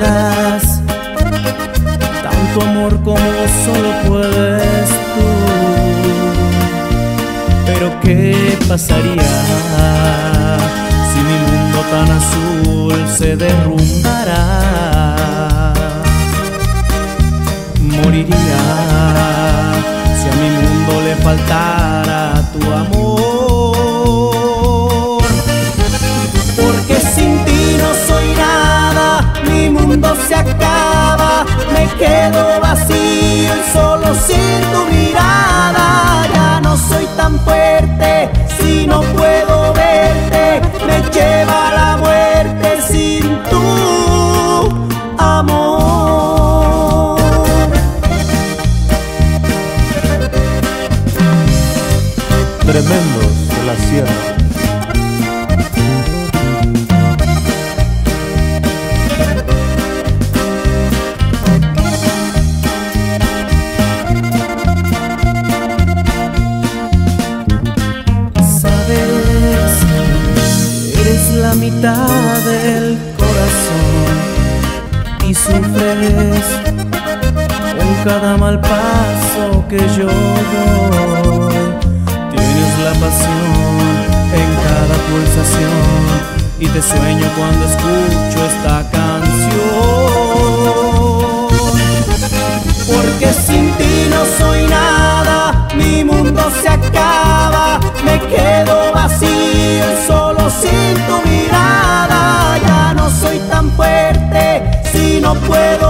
das tanto amor como solo puedes tú. Pero ¿qué pasaría si mi mundo tan azul se derrumbara? Moriría si a mi mundo le faltara tu amor. Porque sin ti no soy nada, mi mundo se acaba, me quedo vacío y solo sin tu mirada. Ya no soy tan fuerte si no puedo verte, me lleva la muerte sin tu amor. Tremendos de la Sierra. La mitad del corazón y sufres con cada mal paso que yo doy. Tienes la pasión en cada pulsación y te sueño cuando escucho esta canción. Porque sin ti no soy nada, mi mundo se acaba, me quedo vacío y solo sin tu mirada. Ya no soy tan fuerte si no puedo